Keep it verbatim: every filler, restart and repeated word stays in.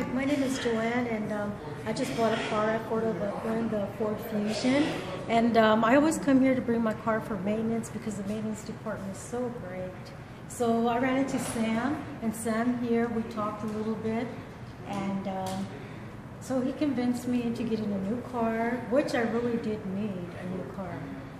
my name is Joanne, and um, I just bought a car at Ford of Upland, the Ford Fusion. And um, I always come here to bring my car for maintenance because the maintenance department is so great. So I ran into Sam, and Sam here, we talked a little bit, and um, so he convinced me into getting a new car, which I really did need a new car.